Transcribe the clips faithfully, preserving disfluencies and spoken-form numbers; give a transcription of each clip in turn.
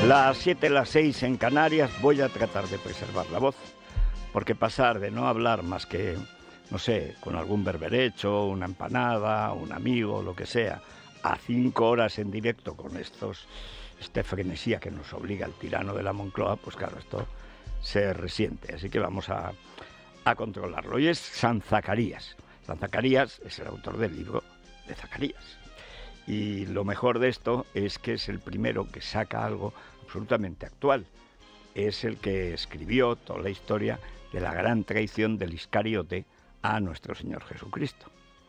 Las siete, las seis en Canarias, voy a tratar de preservar la voz, porque pasar de no hablar más que, no sé, con algún berberecho, una empanada, un amigo, lo que sea, a cinco horas en directo con estos, este frenesía que nos obliga el tirano de la Moncloa, pues claro, esto se resiente, así que vamos a, a controlarlo. Hoy es San Zacarías. San Zacarías es el autor del libro de Zacarías. Y lo mejor de esto es que es el primero que saca algo absolutamente actual. Es el que escribió toda la historia de la gran traición del Iscariote a nuestro Señor Jesucristo.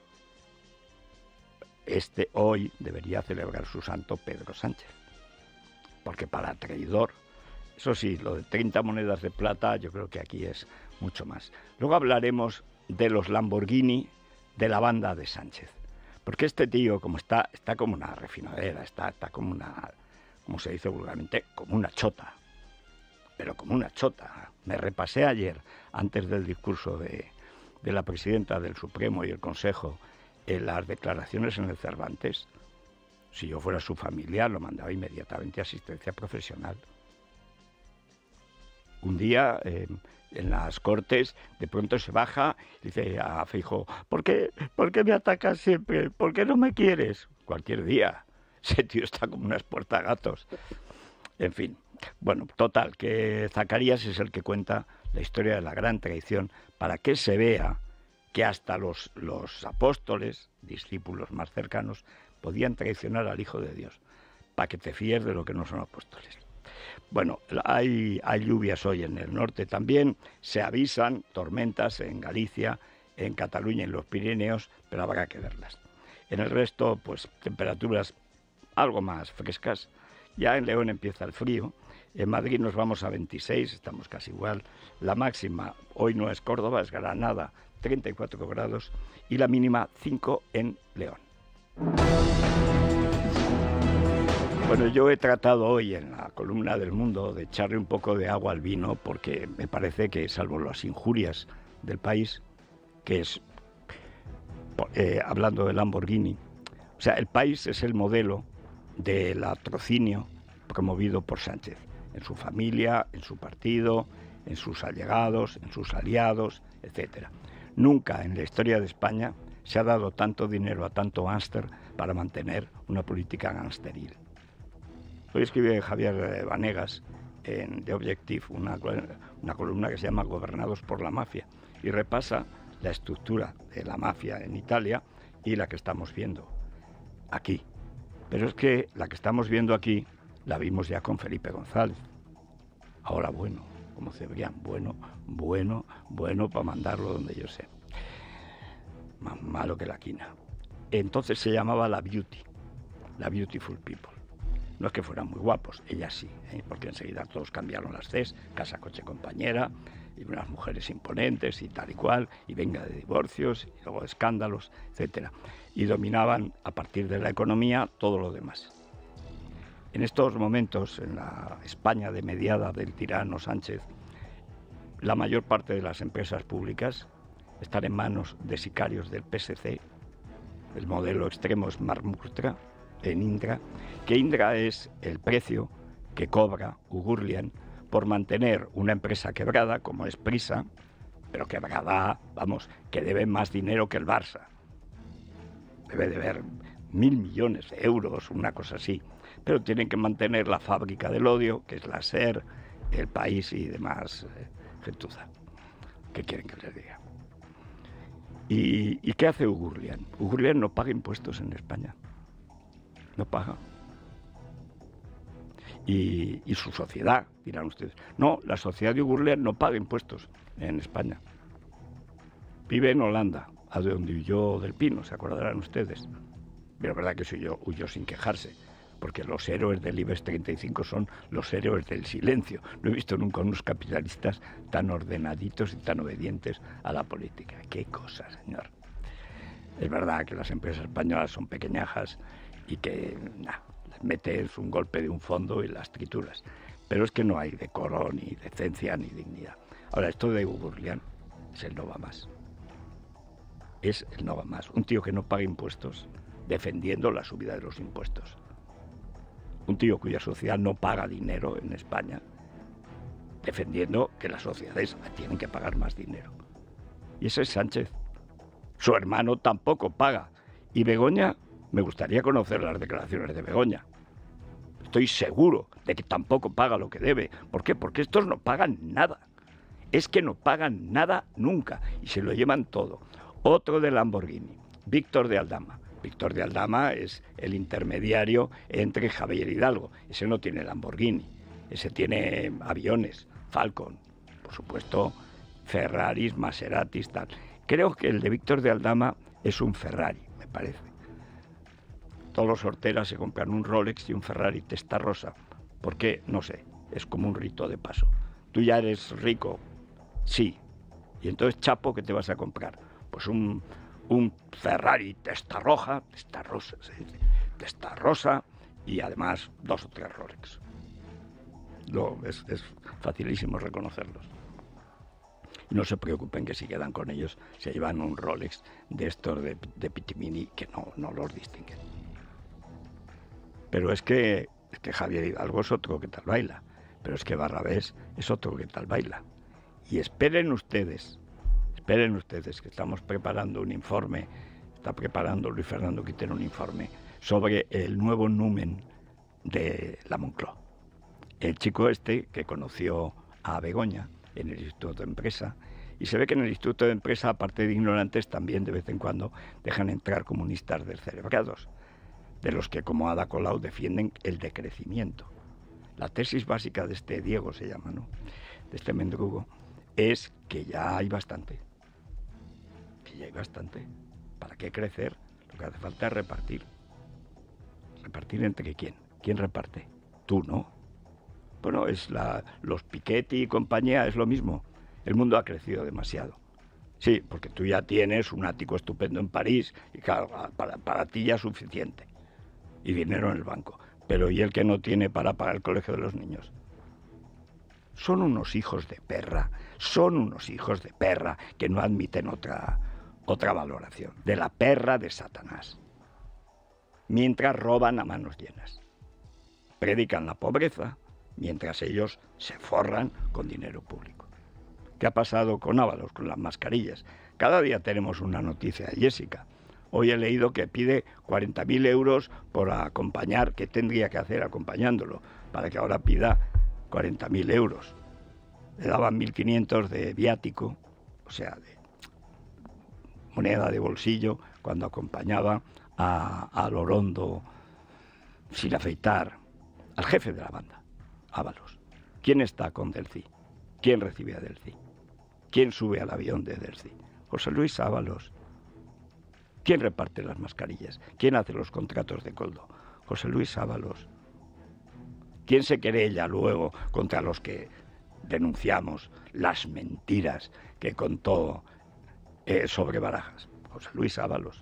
Este hoy debería celebrar su santo Pedro Sánchez, porque para traidor, eso sí, lo de treinta monedas de plata yo creo que aquí es mucho más. Luego hablaremos de los Lamborghini de la banda de Sánchez. Porque este tío, como está, está como una refinadera, está, está como una, como se dice vulgarmente, como una chota. Pero como una chota. Me repasé ayer, antes del discurso de, de la presidenta del Supremo y el Consejo, en las declaraciones en el Cervantes. Si yo fuera su familia, lo mandaba inmediatamente a asistencia profesional. Un día, eh, en las Cortes, de pronto se baja y dice a Feijóo, ¿por qué, ¿por qué me atacas siempre? ¿Por qué no me quieres? Cualquier día. Ese tío está como unas puertagatos. En fin, bueno, total, que Zacarías es el que cuenta la historia de la gran traición para que se vea que hasta los, los apóstoles, discípulos más cercanos, podían traicionar al Hijo de Dios, para que te fíes de lo que no son apóstoles. Bueno, hay, hay lluvias hoy en el norte también, se avisan tormentas en Galicia, en Cataluña y en los Pirineos, pero habrá que verlas. En el resto, pues temperaturas algo más frescas. Ya en León empieza el frío, en Madrid nos vamos a veintiséis, estamos casi igual. La máxima hoy no es Córdoba, es Granada, treinta y cuatro grados, y la mínima cinco en León. Bueno, yo he tratado hoy en la columna del Mundo de echarle un poco de agua al vino porque me parece que, salvo las injurias del país, que es, eh, hablando de Lamborghini, o sea, el país es el modelo del latrocinio promovido por Sánchez, en su familia, en su partido, en sus allegados, en sus aliados, etcétera. Nunca en la historia de España se ha dado tanto dinero a tanto gánster para mantener una política gangsteril. Hoy escribe Javier Vanegas en The Objective una, una columna que se llama Gobernados por la mafia y repasa la estructura de la mafia en Italia y la que estamos viendo aquí. Pero es que la que estamos viendo aquí la vimos ya con Felipe González. Ahora bueno, como Cebrián, bueno, bueno, bueno para mandarlo donde yo sé. Más malo que la quina. Entonces se llamaba la Beauty, la Beautiful People. No es que fueran muy guapos, ellas sí, ¿eh? Porque enseguida todos cambiaron las Cs, casa, coche, compañera, y unas mujeres imponentes y tal y cual, y venga de divorcios, y luego de escándalos, etcétera. Y dominaban, a partir de la economía, todo lo demás. En estos momentos, en la España de mediada del tirano Sánchez, la mayor parte de las empresas públicas están en manos de sicarios del P S C. El modelo extremo es Marmurtra, en Indra, que Indra es el precio que cobra Ugurlian por mantener una empresa quebrada, como es Prisa, pero quebrada, vamos, que debe más dinero que el Barça. Debe deber mil millones de euros, una cosa así. Pero tienen que mantener la fábrica del odio, que es la SER, El País y demás eh, gentuza. ¿Qué quieren que les diga? ¿Y, ¿Y qué hace Ugurlian? Ugurlian no paga impuestos en España. No paga. Y, y su sociedad, dirán ustedes. No, la sociedad de Ugurlian no paga impuestos en España. Vive en Holanda, a donde huyó Del Pino, se acordarán ustedes. Pero es verdad que si huyó, huyó sin quejarse, porque los héroes del IBEX treinta y cinco son los héroes del silencio. No he visto nunca unos capitalistas tan ordenaditos y tan obedientes a la política. ¡Qué cosa, señor! Es verdad que las empresas españolas son pequeñajas y que nah, les metes un golpe de un fondo y las trituras. Pero es que no hay decoro, ni decencia, ni dignidad. Ahora, esto de Ugurlian es el no va más. Es el no va más. Un tío que no paga impuestos defendiendo la subida de los impuestos. Un tío cuya sociedad no paga dinero en España, defendiendo que las sociedades tienen que pagar más dinero. Y ese es Sánchez. Su hermano tampoco paga. Y Begoña, me gustaría conocer las declaraciones de Begoña. Estoy seguro de que tampoco paga lo que debe. ¿Por qué? Porque estos no pagan nada. Es que no pagan nada nunca y se lo llevan todo. Otro de Lamborghini, Víctor de Aldama. Víctor de Aldama es el intermediario entre Javier Hidalgo. Ese no tiene Lamborghini, ese tiene aviones, Falcon, por supuesto, Ferraris, Maseratis, tal. Creo que el de Víctor de Aldama es un Ferrari, me parece. Todos los horteras se compran un Rolex y un Ferrari Testarossa. ¿Por qué? No sé, es como un rito de paso. Tú ya eres rico, sí. Y entonces, chapo, ¿qué te vas a comprar? Pues un, un Ferrari Testarossa, Testarossa, ¿sí? Testarossa, y además dos o tres Rolex. Lo, es, es facilísimo reconocerlos. Y no se preocupen que si quedan con ellos se llevan un Rolex de estos de, de Pitimini que no, no los distinguen. Pero es que, es que Javier Hidalgo es otro que tal baila. Pero es que Barrabés es otro que tal baila. Y esperen ustedes, esperen ustedes que estamos preparando un informe, está preparando Luis Fernando Quintero un informe sobre el nuevo numen de la Moncloa. El chico este que conoció a Begoña en el Instituto de Empresa, y se ve que en el Instituto de Empresa, aparte de ignorantes, también de vez en cuando dejan entrar comunistas descerebrados, de los que, como Ada Colau, defienden el decrecimiento. La tesis básica de este Diego, se llama, ¿no?, de este mendrugo, es que ya hay bastante, que ya hay bastante. ¿Para qué crecer? Lo que hace falta es repartir. ¿Repartir entre quién? ¿Quién reparte? Tú, ¿no? Bueno, es la, los Piketty y compañía, es lo mismo. El mundo ha crecido demasiado. Sí, porque tú ya tienes un ático estupendo en París y claro, para, para ti ya es suficiente. Y dinero en el banco. Pero ¿y el que no tiene para pagar el colegio de los niños? Son unos hijos de perra, son unos hijos de perra que no admiten otra, otra valoración. De la perra de Satanás. Mientras roban a manos llenas. Predican la pobreza, mientras ellos se forran con dinero público. ¿Qué ha pasado con Ábalos, con las mascarillas? Cada día tenemos una noticia de Jessica. Hoy he leído que pide cuarenta mil euros por acompañar, que tendría que hacer acompañándolo, para que ahora pida cuarenta mil euros. Le daban mil quinientos de viático, o sea, de moneda de bolsillo, cuando acompañaba a, a Lorondo sin afeitar, al jefe de la banda, Ábalos. ¿Quién está con Delcy? ¿Quién recibe a Delcy? ¿Quién sube al avión de Delcy? José Luis Ábalos. ¿Quién reparte las mascarillas? ¿Quién hace los contratos de Coldo? José Luis Ábalos. ¿Quién se querella luego contra los que denunciamos las mentiras que contó eh, sobre Barajas? José Luis Ábalos.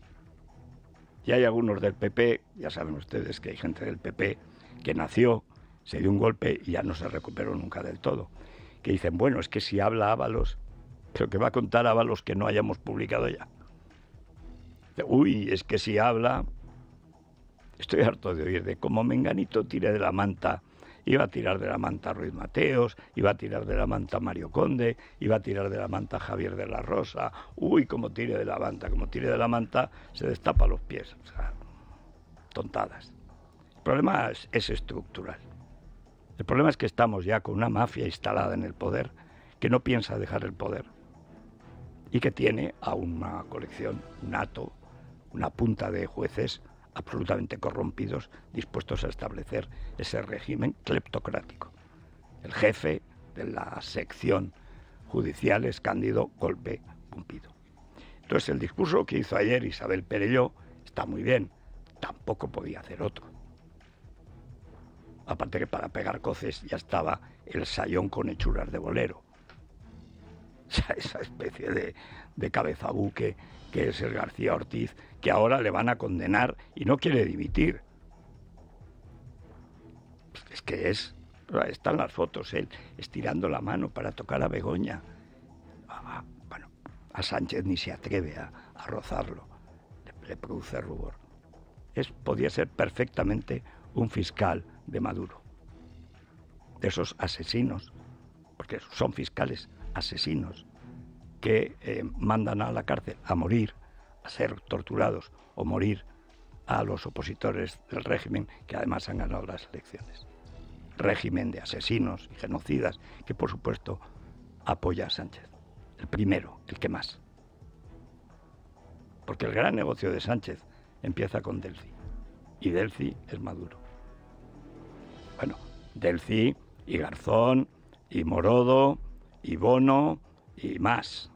Y hay algunos del P P, ya saben ustedes que hay gente del P P que nació, se dio un golpe y ya no se recuperó nunca del todo, que dicen, bueno, es que si habla Ábalos, pero que va a contar Ábalos que no hayamos publicado ya. Uy, es que si habla... Estoy harto de oír de cómo Menganito tire de la manta, iba a tirar de la manta Ruiz Mateos, iba a tirar de la manta Mario Conde, iba a tirar de la manta Javier de la Rosa. Uy, como tire de la manta, como tire de la manta, se destapa los pies. O sea, tontadas. El problema es, es estructural. El problema es que estamos ya con una mafia instalada en el poder que no piensa dejar el poder y que tiene a una colección, un hato, una punta de jueces absolutamente corrompidos, dispuestos a establecer ese régimen cleptocrático. El jefe de la sección judicial es Cándido Golpe Pumpido. Entonces el discurso que hizo ayer Isabel Perelló está muy bien, tampoco podía hacer otro. Aparte que para pegar coces ya estaba el sayón con hechuras de bolero. O sea, esa especie de, de cabezabuque que es el García Ortiz, que ahora le van a condenar y no quiere dimitir. Es que es... Están las fotos, él estirando la mano para tocar a Begoña. Ah, bueno, a Sánchez ni se atreve a, a rozarlo, le, le produce rubor. Es, podía ser perfectamente un fiscal de Maduro, de esos asesinos, porque son fiscales asesinos, que eh, mandan a la cárcel a morir, a ser torturados o morir a los opositores del régimen que además han ganado las elecciones. Régimen de asesinos y genocidas que por supuesto apoya a Sánchez. El primero, el que más. Porque el gran negocio de Sánchez empieza con Delcy. Y Delcy es Maduro. Bueno, Delcy y Garzón y Morodo y Bono y más.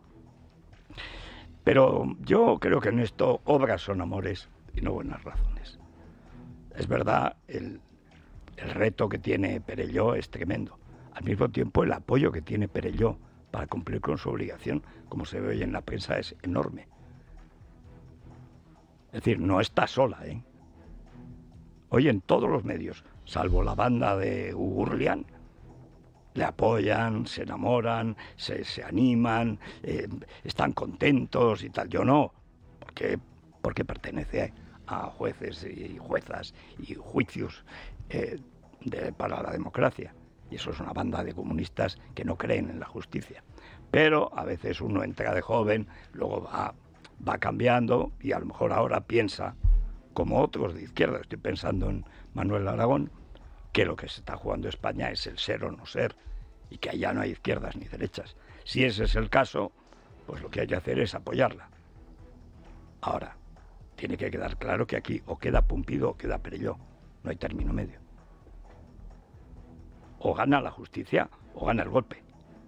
Pero yo creo que en esto obras son amores y no buenas razones. Es verdad, el, el reto que tiene Perelló es tremendo. Al mismo tiempo, el apoyo que tiene Perelló para cumplir con su obligación, como se ve hoy en la prensa, es enorme. Es decir, no está sola, ¿eh? Hoy en todos los medios, salvo la banda de Ugurlian, le apoyan, se enamoran, se, se animan, eh, están contentos y tal. Yo no, porque, porque pertenece a jueces y juezas y juicios eh, de, para la democracia. Y eso es una banda de comunistas que no creen en la justicia. Pero a veces uno entra de joven, luego va, va cambiando y a lo mejor ahora piensa, como otros de izquierda, estoy pensando en Manuel Aragón, que lo que se está jugando España es el ser o no ser y que allá no hay izquierdas ni derechas. Si ese es el caso, pues lo que hay que hacer es apoyarla. Ahora, tiene que quedar claro que aquí o queda Pumpido o queda Perelló, no hay término medio. O gana la justicia o gana el golpe.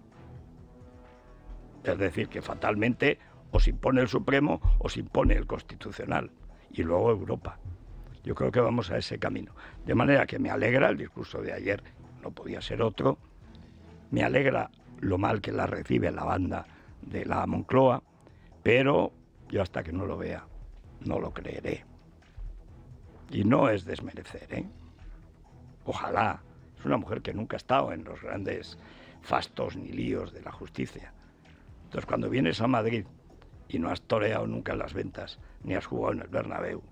Es decir, que fatalmente o se impone el Supremo o se impone el Constitucional y luego Europa. Yo creo que vamos a ese camino. De manera que me alegra el discurso de ayer, no podía ser otro. Me alegra lo mal que la recibe la banda de la Moncloa, pero yo hasta que no lo vea, no lo creeré. Y no es desmerecer, ¿eh? Ojalá. Es una mujer que nunca ha estado en los grandes fastos ni líos de la justicia. Entonces, cuando vienes a Madrid y no has toreado nunca en las ventas, ni has jugado en el Bernabéu,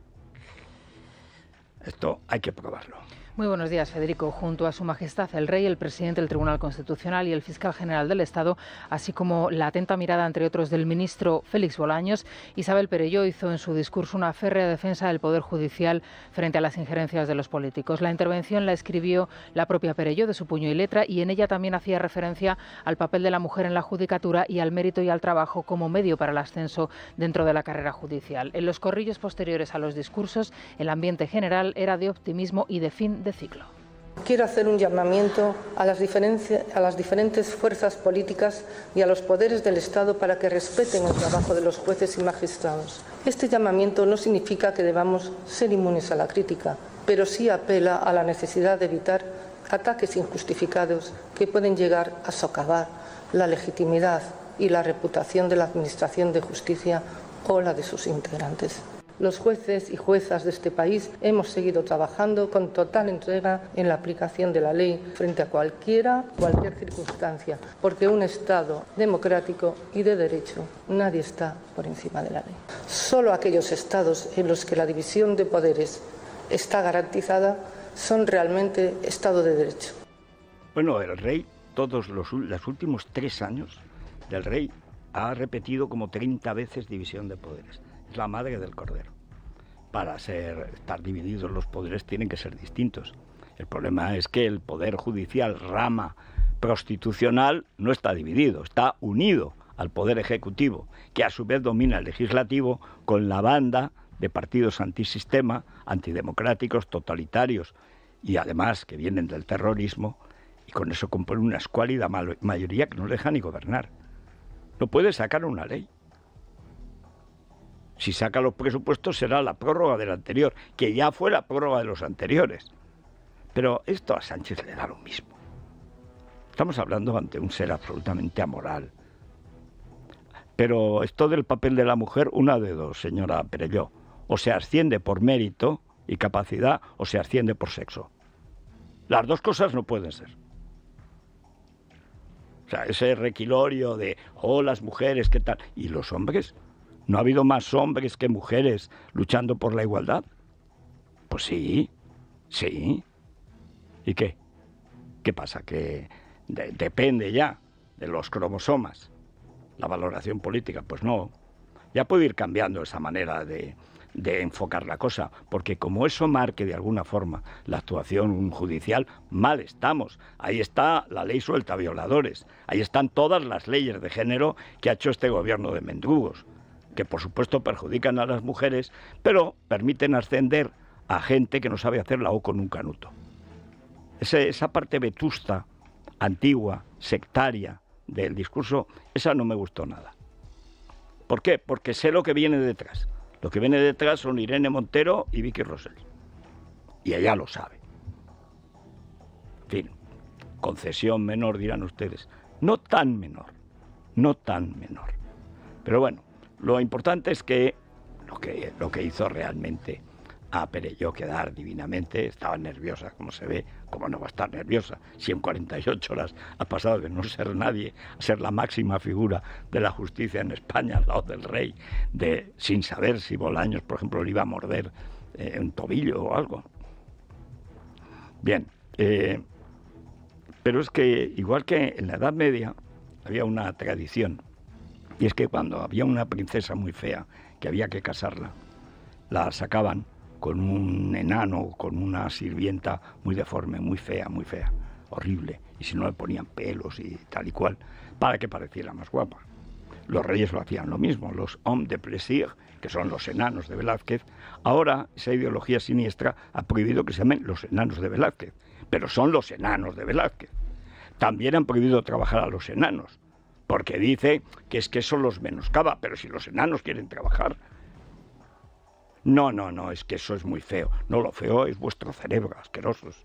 esto hay que probarlo. Muy buenos días, Federico. Junto a Su Majestad el Rey, el presidente del Tribunal Constitucional y el fiscal general del Estado, así como la atenta mirada, entre otros, del ministro Félix Bolaños, Isabel Perelló hizo en su discurso una férrea defensa del Poder Judicial frente a las injerencias de los políticos. La intervención la escribió la propia Perelló de su puño y letra y en ella también hacía referencia al papel de la mujer en la judicatura y al mérito y al trabajo como medio para el ascenso dentro de la carrera judicial. En los corrillos posteriores a los discursos, el ambiente general era de optimismo y de fin de ciclo. Quiero hacer un llamamiento a las, a las diferentes fuerzas políticas y a los poderes del Estado para que respeten el trabajo de los jueces y magistrados. Este llamamiento no significa que debamos ser inmunes a la crítica, pero sí apela a la necesidad de evitar ataques injustificados que pueden llegar a socavar la legitimidad y la reputación de la Administración de Justicia o la de sus integrantes. Los jueces y juezas de este país hemos seguido trabajando con total entrega en la aplicación de la ley frente a cualquiera, cualquier circunstancia, porque un Estado democrático y de derecho, nadie está por encima de la ley. Solo aquellos Estados en los que la división de poderes está garantizada son realmente Estado de derecho. Bueno, el rey, todos los, los últimos tres años del rey, ha repetido como treinta veces división de poderes. Es la madre del cordero. Para ser, estar divididos los poderes tienen que ser distintos. El problema es que el poder judicial, rama constitucional, no está dividido, está unido al poder ejecutivo, que a su vez domina el legislativo con la banda de partidos antisistema, antidemocráticos, totalitarios y además que vienen del terrorismo, y con eso compone una escuálida mayoría que no deja ni gobernar. No puede sacar una ley. Si saca los presupuestos será la prórroga del anterior, que ya fue la prórroga de los anteriores. Pero esto a Sánchez le da lo mismo. Estamos hablando ante un ser absolutamente amoral. Pero esto del papel de la mujer, una de dos, señora Perelló. O se asciende por mérito y capacidad, o se asciende por sexo. Las dos cosas no pueden ser. O sea, ese requilorio de, oh, las mujeres, ¿qué tal? ¿Y los hombres? ¿No ha habido más hombres que mujeres luchando por la igualdad? Pues sí, Sí. ¿Y qué? ¿Qué pasa? ¿Que de- depende ya de los cromosomas la valoración política? Pues no. Ya puede ir cambiando esa manera de, de enfocar la cosa, porque como eso marque de alguna forma la actuación judicial, mal estamos. Ahí está la ley suelta violadores, ahí están todas las leyes de género que ha hecho este gobierno de mendrugos, que por supuesto perjudican a las mujeres, pero permiten ascender a gente que no sabe hacer la O con un canuto. Ese, esa parte vetusta, antigua, sectaria del discurso, esa no me gustó nada. ¿Por qué? Porque sé lo que viene detrás. Lo que viene detrás son Irene Montero y Vicky Rosell. Y ella lo sabe. En fin, concesión menor, dirán ustedes. No tan menor, no tan menor. Pero bueno, lo importante es que lo que, lo que hizo realmente a Perelló quedar divinamente. Estaba nerviosa, como se ve. ¿Cómo no va a estar nerviosa? Si en cuarenta y ocho horas ha pasado de no ser nadie a ser la máxima figura de la justicia en España, al lado del rey, de sin saber si Bolaños, por ejemplo, le iba a morder eh, un tobillo o algo. Bien, eh, pero es que, igual que en la Edad Media, había una tradición, y es que cuando había una princesa muy fea, que había que casarla, la sacaban con un enano, con una sirvienta muy deforme, muy fea, muy fea, horrible, y si no le ponían pelos y tal y cual, para que pareciera más guapa. Los reyes lo hacían lo mismo, los hommes de plaisir, que son los enanos de Velázquez. Ahora esa ideología siniestra ha prohibido que se llamen los enanos de Velázquez, pero son los enanos de Velázquez. También han prohibido trabajar a los enanos, porque dice que es que eso los menoscaba, pero si los enanos quieren trabajar. No, no, no, es que eso es muy feo. No, lo feo es vuestro cerebro, asquerosos.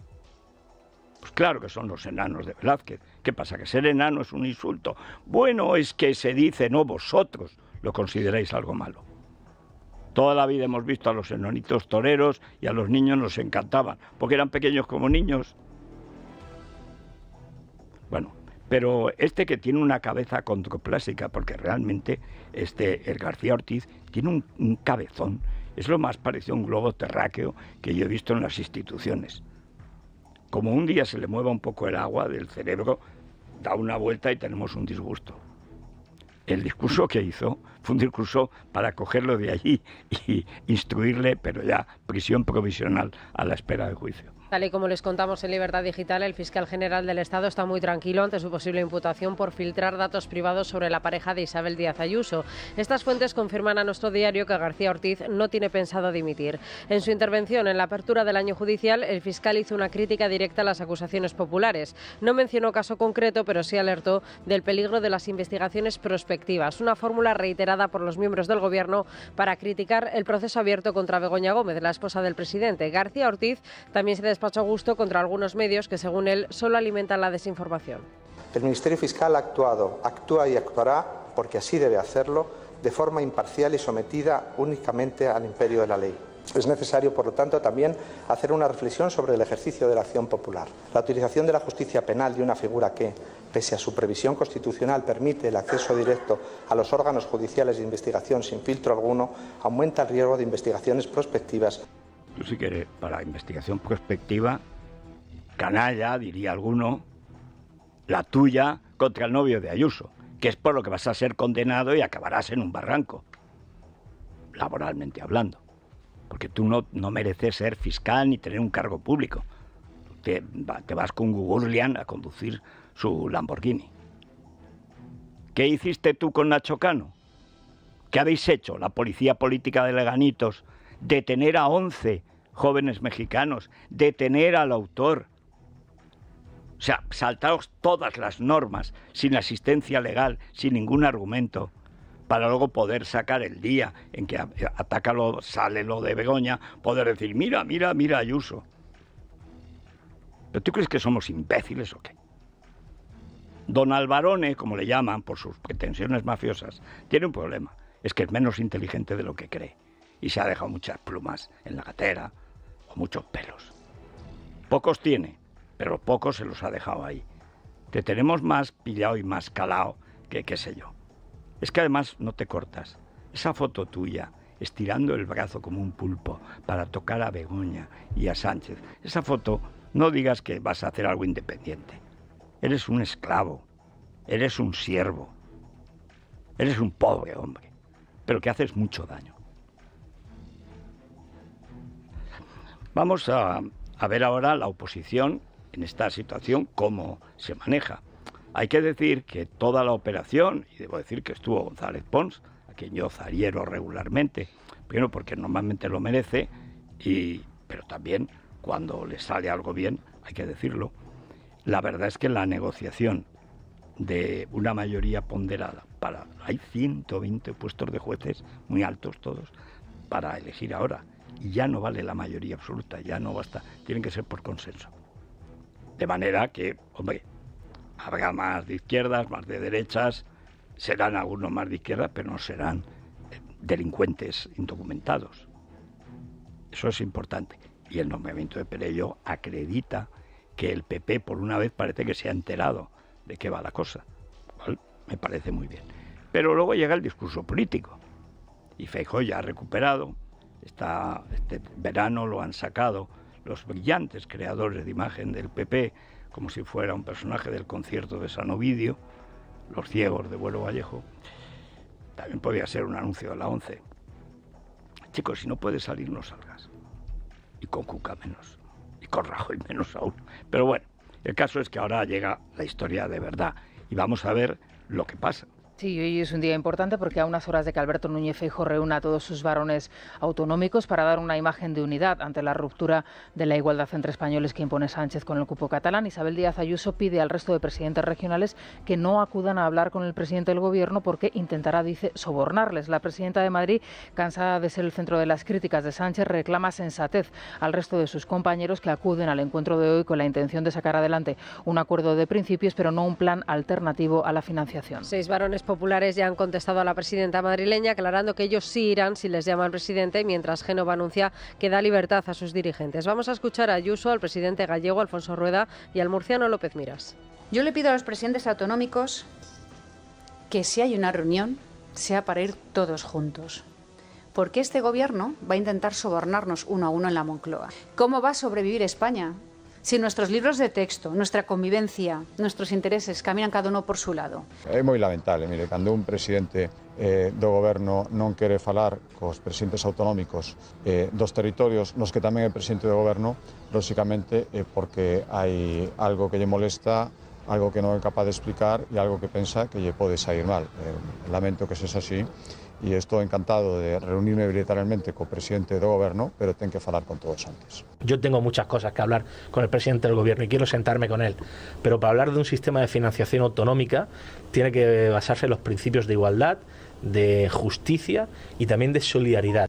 Pues claro que son los enanos de Velázquez. ¿Qué pasa? ¿Que ser enano es un insulto? Bueno, es que se dice, no, vosotros lo consideráis algo malo. Toda la vida hemos visto a los enanitos toreros y a los niños nos encantaban, porque eran pequeños como niños. Bueno, pero este que tiene una cabeza condroplásica, porque realmente este, el García Ortiz tiene un, un cabezón, es lo más parecido a un globo terráqueo que yo he visto en las instituciones. Como un día se le mueva un poco el agua del cerebro, da una vuelta y tenemos un disgusto. El discurso que hizo fue un discurso para cogerlo de allí y instruirle, pero ya prisión provisional a la espera de juicio. Tal y como les contamos en Libertad Digital, el fiscal general del Estado está muy tranquilo ante su posible imputación por filtrar datos privados sobre la pareja de Isabel Díaz Ayuso. Estas fuentes confirman a nuestro diario que García Ortiz no tiene pensado dimitir. En su intervención en la apertura del año judicial, el fiscal hizo una crítica directa a las acusaciones populares. No mencionó caso concreto, pero sí alertó del peligro de las investigaciones prospectivas, una fórmula reiterada por los miembros del Gobierno para criticar el proceso abierto contra Begoña Gómez, la esposa del presidente. García Ortiz también se despachó a gusto contra algunos medios que, según él, solo alimentan la desinformación. El Ministerio Fiscal ha actuado, actúa y actuará, porque así debe hacerlo, de forma imparcial y sometida únicamente al imperio de la ley. Es necesario, por lo tanto, también hacer una reflexión sobre el ejercicio de la acción popular. La utilización de la justicia penal de una figura que, pese a su previsión constitucional, permite el acceso directo a los órganos judiciales de investigación sin filtro alguno, aumenta el riesgo de investigaciones prospectivas. Tú sí que para investigación prospectiva, canalla, diría alguno, la tuya contra el novio de Ayuso, que es por lo que vas a ser condenado y acabarás en un barranco, laboralmente hablando. Porque tú no, no mereces ser fiscal ni tener un cargo público. Te, te vas con Gugurlian a conducir su Lamborghini. ¿Qué hiciste tú con Nacho Cano? ¿Qué habéis hecho? La policía política de Leganitos, detener a once jóvenes mexicanos, detener al autor. O sea, saltaos todas las normas, sin asistencia legal, sin ningún argumento, para luego poder sacar el día en que ataca lo, sale lo de Begoña, poder decir, mira, mira, mira Ayuso. ¿Pero tú crees que somos imbéciles o qué? Don Alvarone, como le llaman por sus pretensiones mafiosas, tiene un problema, es que es menos inteligente de lo que cree. Y se ha dejado muchas plumas en la gatera o muchos pelos. Pocos tiene, pero pocos se los ha dejado ahí. Te tenemos más pillado y más calado que qué sé yo. Es que además no te cortas. Esa foto tuya estirando el brazo como un pulpo para tocar a Begoña y a Sánchez. Esa foto, no digas que vas a hacer algo independiente. Eres un esclavo, eres un siervo, eres un pobre hombre, pero que haces mucho daño. Vamos a, a ver ahora la oposición en esta situación, cómo se maneja. Hay que decir que toda la operación, y debo decir que estuvo González Pons, a quien yo zariero regularmente, primero porque normalmente lo merece, y, pero también cuando le sale algo bien, hay que decirlo. La verdad es que la negociación de una mayoría ponderada para... Hay ciento veinte puestos de jueces, muy altos todos, para elegir ahora. Y ya no vale la mayoría absoluta, ya no basta, tienen que ser por consenso. De manera que, hombre, habrá más de izquierdas, más de derechas, serán algunos más de izquierdas, pero no serán delincuentes indocumentados. Eso es importante. Y el nombramiento de Perelló acredita que el P P por una vez parece que se ha enterado de qué va la cosa. Cual me parece muy bien. Pero luego llega el discurso político. Y Feijóo ya ha recuperado. Está, este verano lo han sacado los brillantes creadores de imagen del P P, como si fuera un personaje del concierto de San Ovidio, los ciegos de Vuelo Vallejo. También podría ser un anuncio de la ONCE. Chicos, si no puedes salir, no salgas. Y con Cuca menos. Y con Rajoy menos aún. Pero bueno, el caso es que ahora llega la historia de verdad. Y vamos a ver lo que pasa. Sí, hoy es un día importante porque a unas horas de que Alberto Núñez Feijóo reúna a todos sus varones autonómicos para dar una imagen de unidad ante la ruptura de la igualdad entre españoles que impone Sánchez con el cupo catalán, Isabel Díaz Ayuso pide al resto de presidentes regionales que no acudan a hablar con el presidente del gobierno porque intentará, dice, sobornarles. La presidenta de Madrid, cansada de ser el centro de las críticas de Sánchez, reclama sensatez al resto de sus compañeros que acuden al encuentro de hoy con la intención de sacar adelante un acuerdo de principios, pero no un plan alternativo a la financiación. Seis varones populares ya han contestado a la presidenta madrileña, aclarando que ellos sí irán si les llama el presidente, mientras Génova anuncia que da libertad a sus dirigentes. Vamos a escuchar a Ayuso, al presidente gallego Alfonso Rueda y al murciano López Miras. Yo le pido a los presidentes autonómicos que si hay una reunión sea para ir todos juntos, porque este gobierno va a intentar sobornarnos uno a uno en la Moncloa. ¿Cómo va a sobrevivir España si nuestros libros de texto, nuestra convivencia, nuestros intereses caminan cada uno por su lado? É moi lamentable, mire, cando un presidente eh, do goberno non quere falar cos presidentes autonómicos eh, dos territorios nos que tamén é presidente do goberno, lóxicamente é porque hai algo que lle molesta, algo que non é capaz de explicar e algo que pensa que lle pode sair mal. Eh, lamento que sexa así. Y estoy encantado de reunirme bilateralmente con el presidente del gobierno, pero tengo que hablar con todos antes. Yo tengo muchas cosas que hablar con el presidente del gobierno y quiero sentarme con él, pero para hablar de un sistema de financiación autonómica tiene que basarse en los principios de igualdad, de justicia y también de solidaridad.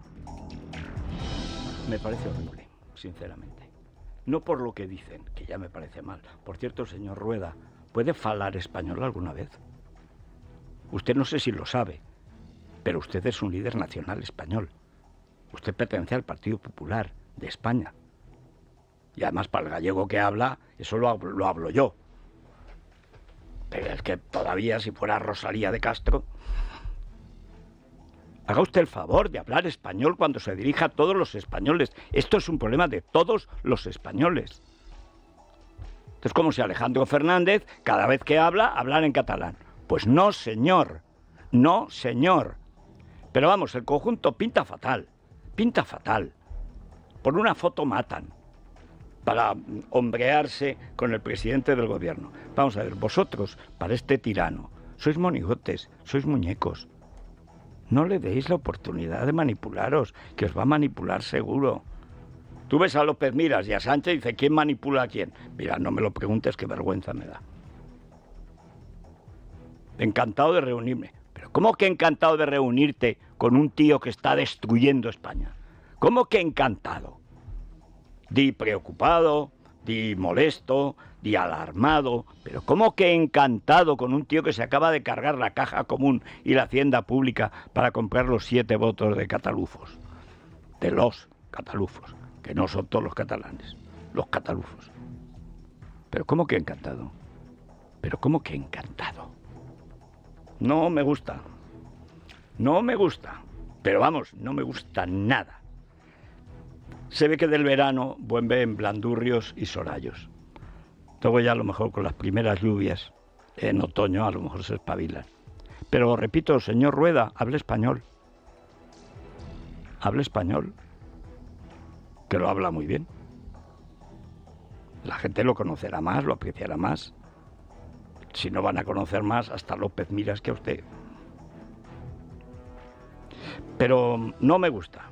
Me parece horrible, sinceramente. No por lo que dicen, que ya me parece mal. Por cierto, señor Rueda, ¿puede falar español alguna vez? Usted no sé si lo sabe, pero usted es un líder nacional español. Usted pertenece al Partido Popular de España. Y además, para el gallego que habla, eso lo hablo, lo hablo yo. Pero es que todavía, si fuera Rosalía de Castro... Haga usted el favor de hablar español cuando se dirija a todos los españoles. Esto es un problema de todos los españoles. Es como si Alejandro Fernández, cada vez que habla, hablara en catalán. Pues no, señor. No, señor. Pero vamos, el conjunto pinta fatal, pinta fatal. Por una foto matan, para hombrearse con el presidente del gobierno. Vamos a ver, vosotros, para este tirano, sois monigotes, sois muñecos. No le deis la oportunidad de manipularos, que os va a manipular seguro. Tú ves a López Miras y a Sánchez y dice, ¿quién manipula a quién? Mira, no me lo preguntes, qué vergüenza me da. Encantado de reunirme. Pero ¿cómo que encantado de reunirte con un tío que está destruyendo España? ¿Cómo que encantado? Di preocupado, di molesto, di alarmado, pero ¿cómo que encantado con un tío que se acaba de cargar la caja común y la hacienda pública para comprar los siete votos de catalufos? De los catalufos, que no son todos los catalanes, los catalufos. Pero ¿cómo que encantado? Pero ¿cómo que encantado? No me gusta, no me gusta. Pero vamos, no me gusta nada. Se ve que del verano vuelven blandurrios y sorayos. Luego ya a lo mejor con las primeras lluvias en otoño a lo mejor se espabilan. Pero repito, señor Rueda, hable español. Hable español, que lo habla muy bien. La gente lo conocerá más, lo apreciará más. Si no van a conocer más, hasta López Miras que a usted. Pero no me gusta.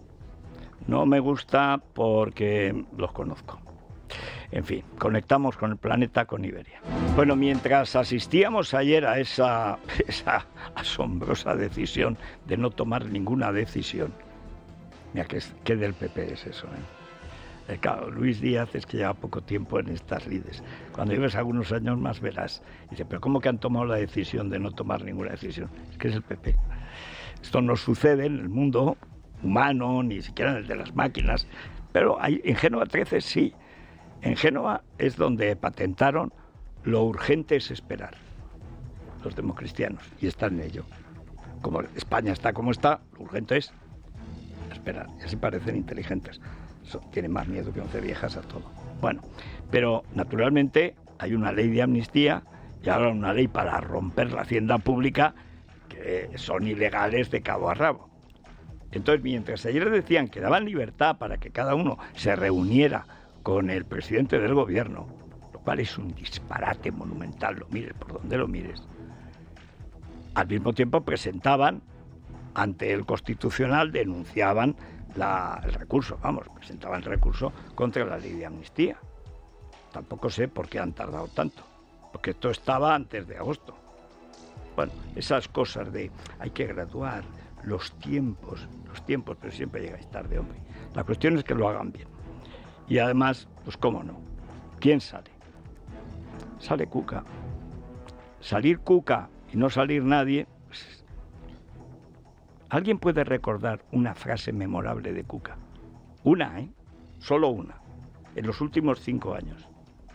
No me gusta porque los conozco. En fin, conectamos con el planeta, con Iberia. Bueno, mientras asistíamos ayer a esa, esa asombrosa decisión de no tomar ninguna decisión, mira, ¿qué, qué del P P es eso, eh? Eh, claro, Luis Díaz es que lleva poco tiempo en estas lides. Cuando lleves algunos años más verás. Dice, pero ¿cómo que han tomado la decisión de no tomar ninguna decisión? Es que es el P P. Esto no sucede en el mundo humano, ni siquiera en el de las máquinas, pero hay, en Génova trece sí. En Génova es donde patentaron lo urgente es esperar, los democristianos, y están en ello. Como España está como está, lo urgente es esperar, y así parecen inteligentes. Eso, tienen más miedo que once viejas a todo. Bueno, pero naturalmente hay una ley de amnistía y ahora una ley para romper la hacienda pública que son ilegales de cabo a rabo. Entonces, mientras ayer decían que daban libertad para que cada uno se reuniera con el presidente del gobierno, lo cual es un disparate monumental, lo mires por donde lo mires, al mismo tiempo presentaban ante el Constitucional, denunciaban la, el recurso, vamos, presentaban el recurso contra la ley de amnistía. Tampoco sé por qué han tardado tanto, porque esto estaba antes de agosto. Bueno, esas cosas de hay que graduar los tiempos, los tiempos, pero siempre llegáis tarde, hombre. La cuestión es que lo hagan bien. Y además, pues cómo no, ¿quién sale? Sale Cuca. Salir Cuca y no salir nadie, pues... ¿Alguien puede recordar una frase memorable de Cuca? Una, ¿eh? Solo una, en los últimos cinco años.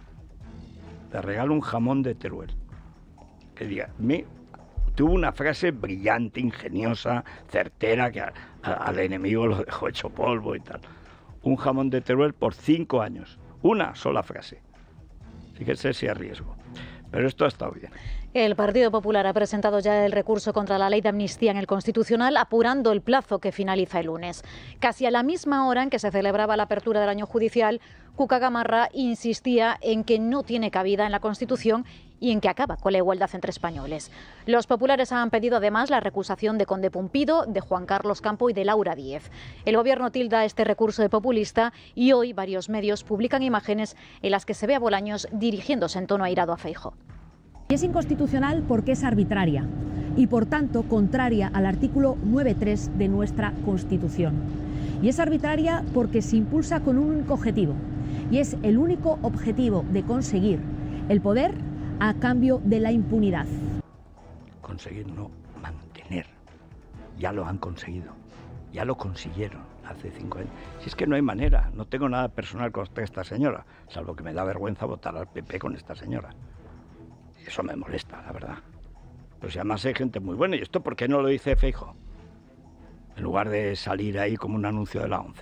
Te regalo un jamón de Teruel. Que diga, me... tuvo una frase brillante, ingeniosa, certera, que a, a, al enemigo lo dejó hecho polvo y tal. Un jamón de Teruel por cinco años. Una sola frase. Fíjese si arriesgo. Pero esto ha estado bien. El Partido Popular ha presentado ya el recurso contra la ley de amnistía en el Constitucional, apurando el plazo que finaliza el lunes. Casi a la misma hora en que se celebraba la apertura del año judicial, Cuca Gamarra insistía en que no tiene cabida en la Constitución y en que acaba con la igualdad entre españoles. Los populares han pedido además la recusación de Conde Pumpido, de Juan Carlos Campo y de Laura Díez. El gobierno tilda este recurso de populista y hoy varios medios publican imágenes en las que se ve a Bolaños dirigiéndose en tono airado a Feijóo. Y es inconstitucional porque es arbitraria y, por tanto, contraria al artículo nueve punto tres de nuestra Constitución. Y es arbitraria porque se impulsa con un único objetivo, y es el único objetivo de conseguir el poder a cambio de la impunidad. Conseguir, no, mantener. Ya lo han conseguido, ya lo consiguieron hace cinco años. Si es que no hay manera, no tengo nada personal contra esta señora, salvo que me da vergüenza votar al P P con esta señora. Eso me molesta, la verdad. Pero si además hay gente muy buena, ¿y esto por qué no lo dice Feijóo? En lugar de salir ahí como un anuncio de la ONCE.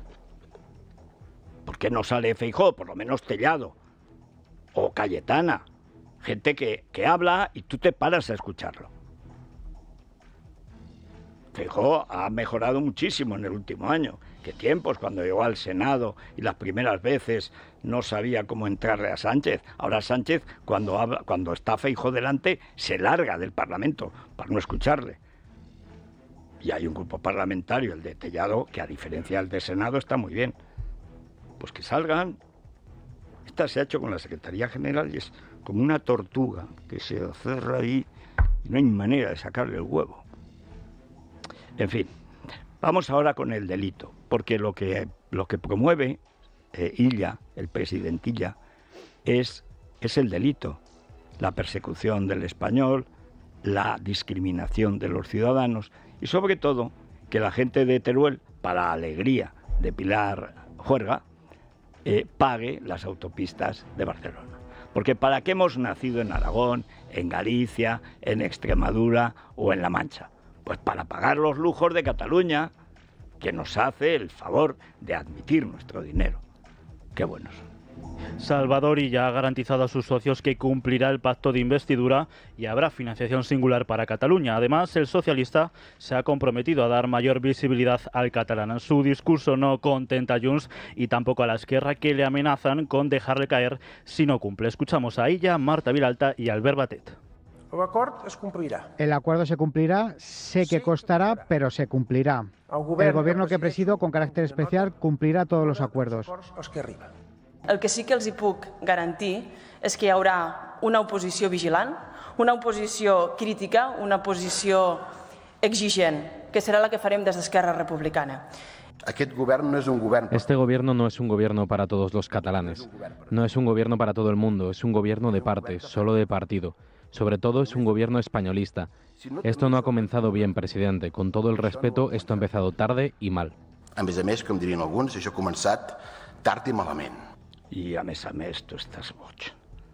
¿Por qué no sale Feijóo? Por lo menos Tellado o Cayetana. Gente que, que habla y tú te paras a escucharlo. Feijóo ha mejorado muchísimo en el último año. ¿Qué tiempos? Cuando llegó al Senado y las primeras veces no sabía cómo entrarle a Sánchez. Ahora Sánchez, cuando, habla, cuando está Feijóo delante, se larga del Parlamento para no escucharle. Y hay un grupo parlamentario, el de Tellado, que a diferencia del de Senado está muy bien. Pues que salgan. Esta se ha hecho con la Secretaría General y es como una tortuga que se cerra ahí y no hay manera de sacarle el huevo. En fin, vamos ahora con el delito, porque lo que, lo que promueve eh, Illa, el presidente Illa, es, es el delito, la persecución del español, la discriminación de los ciudadanos y sobre todo que la gente de Teruel, para alegría de Pilar Juerga, eh, pague las autopistas de Barcelona. Porque ¿para qué hemos nacido en Aragón, en Galicia, en Extremadura o en La Mancha? Pues para pagar los lujos de Cataluña, que nos hace el favor de admitir nuestro dinero. Qué buenos. Salvador Illa ha garantizado a sus socios que cumplirá el pacto de investidura y habrá financiación singular para Cataluña. Además, el socialista se ha comprometido a dar mayor visibilidad al catalán. En su discurso no contenta a Junts y tampoco a la Esquerra, que le amenazan con dejarle caer si no cumple. Escuchamos a Illa, Marta Vilalta y Albert Batet. El acuerdo se cumplirá, sé que costará, pero se cumplirá. El gobierno que presido, con carácter especial, cumplirà todos los acuerdos. El que sí que els hi puc garantir és que hi haurà una oposició vigilant, una oposició crítica, una oposició exigent, que serà la que farem des d'Esquerra Republicana. Este gobierno no es un gobierno para todos los catalanes, no es un gobierno para todo el mundo, es un gobierno de parte, solo de partido. Sobre todo es un gobierno españolista. Esto no ha comenzado bien, presidente. Con todo el respeto, esto ha empezado tarde y mal. A més a més, com dirien alguns, això ha començat tard i malament. Y a mes a mes tú estás boch.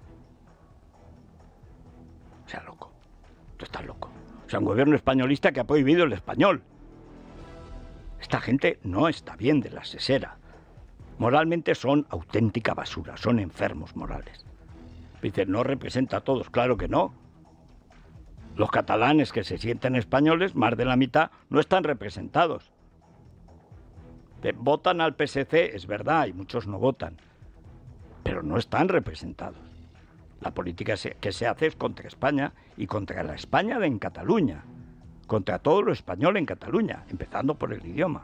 O sea, loco. Tú estás loco. O sea, un gobierno españolista que ha prohibido el español. Esta gente no está bien de la sesera. Moralmente son auténtica basura, son enfermos morales. Dice, no representa a todos, claro que no. Los catalanes que se sienten españoles, más de la mitad, no están representados. Votan al P S C, es verdad, y muchos no votan, pero no están representados. La política que se hace es contra España y contra la España de en Cataluña, contra todo lo español en Cataluña, empezando por el idioma.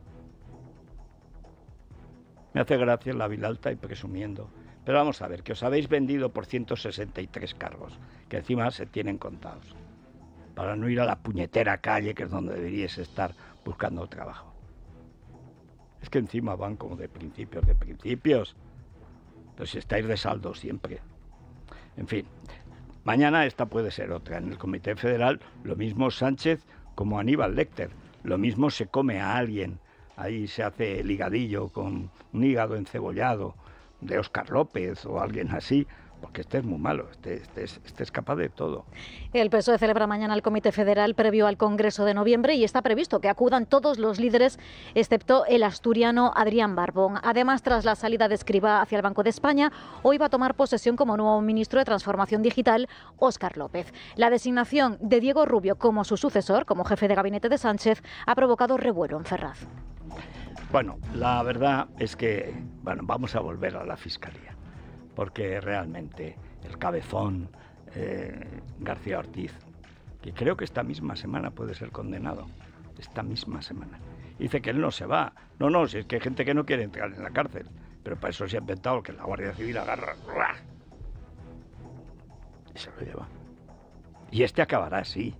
Me hace gracia la Vilalta y presumiendo. Pero vamos a ver, que os habéis vendido por ciento sesenta y tres cargos, que encima se tienen contados, para no ir a la puñetera calle, que es donde deberíais estar buscando trabajo. Es que encima van como de principios, de principios. Pero si estáis de saldo siempre. En fin, mañana esta puede ser otra. En el Comité Federal, lo mismo Sánchez como Aníbal Lecter. Lo mismo se come a alguien. Ahí se hace el higadillo con un hígado encebollado de Óscar López o alguien así, porque este es muy malo, este, este, es, este es capaz de todo. El P S O E celebra mañana el Comité Federal previo al Congreso de noviembre y está previsto que acudan todos los líderes, excepto el asturiano Adrián Barbón. Además, tras la salida de Escrivá hacia el Banco de España, hoy va a tomar posesión como nuevo ministro de Transformación Digital Óscar López. La designación de Diego Rubio como su sucesor, como jefe de gabinete de Sánchez, ha provocado revuelo en Ferraz. Bueno, la verdad es que, bueno, vamos a volver a la Fiscalía, porque realmente el cabezón eh, García Ortiz, que creo que esta misma semana puede ser condenado, esta misma semana, dice que él no se va. No, no, si es que hay gente que no quiere entrar en la cárcel, pero para eso se ha inventado que la Guardia Civil agarra y se lo lleva. Y este acabará así.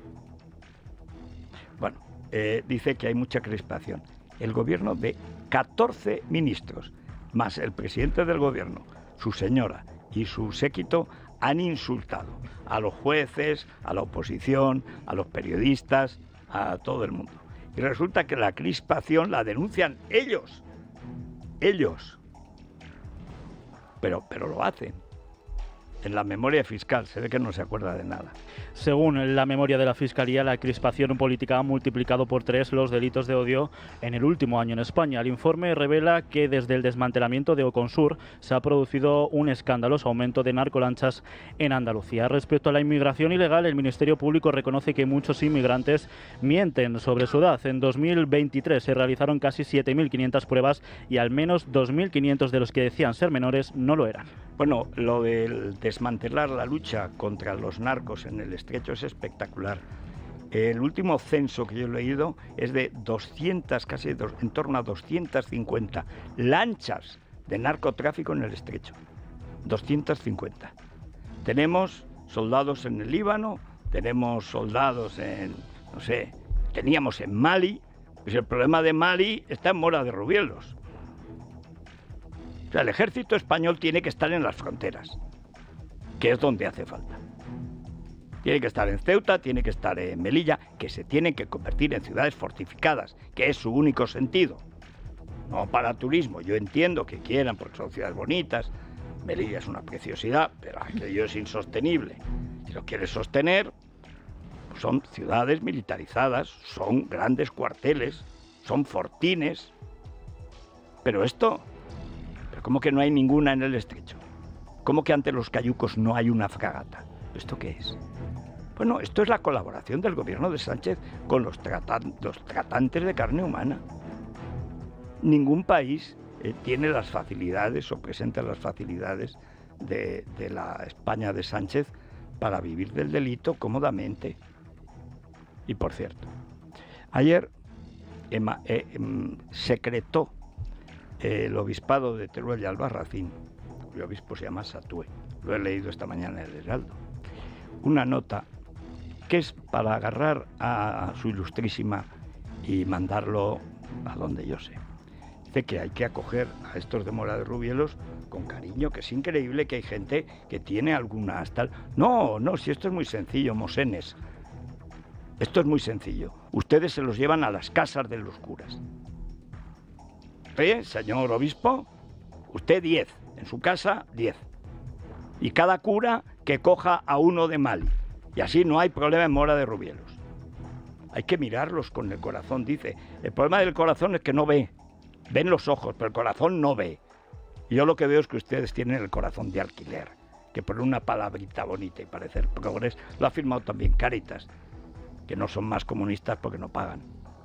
Bueno, eh, dice que hay mucha crispación. El gobierno de catorce ministros, más el presidente del gobierno, su señora y su séquito, han insultado a los jueces, a la oposición, a los periodistas, a todo el mundo. Y resulta que la crispación la denuncian ellos, ellos. Pero, pero lo hacen. En la memoria fiscal se ve que no se acuerda de nada. Según la memoria de la Fiscalía, la crispación política ha multiplicado por tres los delitos de odio en el último año en España. El informe revela que desde el desmantelamiento de Oconsur se ha producido un escandaloso aumento de narcolanchas en Andalucía. Respecto a la inmigración ilegal, el Ministerio Público reconoce que muchos inmigrantes mienten sobre su edad. En dos mil veintitrés se realizaron casi siete mil quinientas pruebas y al menos dos mil quinientos de los que decían ser menores no lo eran. Bueno, lo del desmantelar la lucha contra los narcos en el estrecho es espectacular. El último censo que yo he leído es de doscientas, casi dos, en torno a doscientas cincuenta lanchas de narcotráfico en el estrecho. doscientas cincuenta. Tenemos soldados en el Líbano, tenemos soldados en, no sé, teníamos en Mali, pues el problema de Mali está en Mora de Rubielos. O sea, el ejército español tiene que estar en las fronteras, que es donde hace falta. Tiene que estar en Ceuta, tiene que estar en Melilla, que se tienen que convertir en ciudades fortificadas, que es su único sentido. No para turismo, yo entiendo que quieran porque son ciudades bonitas, Melilla es una preciosidad, pero aquello es insostenible. Si lo quieres sostener, pues son ciudades militarizadas, son grandes cuarteles, son fortines. Pero esto, ¿pero cómo que no hay ninguna en el estrecho? ¿Cómo que ante los cayucos no hay una fragata? ¿Esto qué es? Bueno, esto es la colaboración del gobierno de Sánchez con los, tratan, los tratantes de carne humana. Ningún país eh, tiene las facilidades o presenta las facilidades de, de la España de Sánchez para vivir del delito cómodamente. Y por cierto, ayer ema, eh, eh, secretó eh, el obispado de Teruel y Albarracín, cuyo obispo se llama Satué, lo he leído esta mañana en el Heraldo, una nota que es para agarrar a su ilustrísima y mandarlo a donde yo sé. Dice que hay que acoger a estos de Mora de Rubielos con cariño, que es increíble que hay gente que tiene algunas tal... No, no, si esto es muy sencillo, mosenes. Esto es muy sencillo. Ustedes se los llevan a las casas de los curas. ¿Eh, señor obispo? Usted diez. En su casa, diez. Y cada cura que coja a uno de Mali. Y así no hay problema en Mora de Rubielos. Hay que mirarlos con el corazón, dice. El problema del corazón es que no ve. Ven los ojos, pero el corazón no ve. Y yo lo que veo es que ustedes tienen el corazón de alquiler, que por una palabrita bonita y parecer progres, lo ha firmado también Cáritas, que no son más comunistas porque no pagan.